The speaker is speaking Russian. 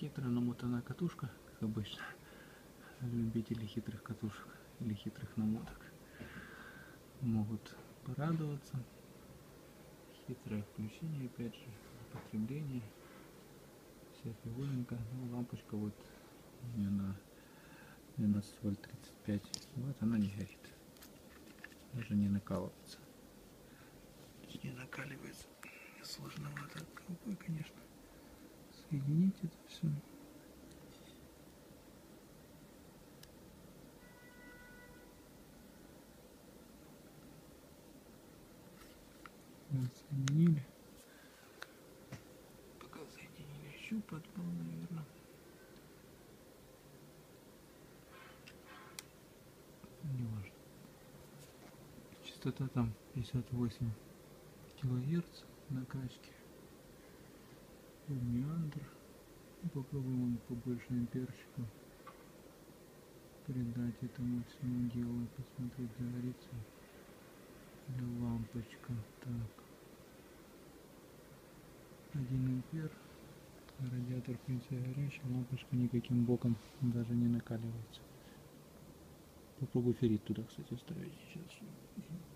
Хитро намотанная катушка, как обычно. Любители хитрых катушек или хитрых намоток могут порадоваться. Хитрое включение, опять же, потребление. Вся фигуринка. Ну, лампочка вот у меня на 12 вольт 35. Вот она не горит. Даже не накалывается. Не накаливается. Сложновато рукой, конечно. Соединить это все. Соединили. Пока соединили, щуп отпал, наверное. Не важно. Частота там 58 килогерц накачки. Меандр. Попробуем побольше амперчика придать этому всему делу, посмотреть, загорится ли лампочка. Так, 1 ампер. Радиатор, в принципе, горячий, лампочка никаким боком даже не накаливается. Попробую феррит туда, кстати, вставить сейчас.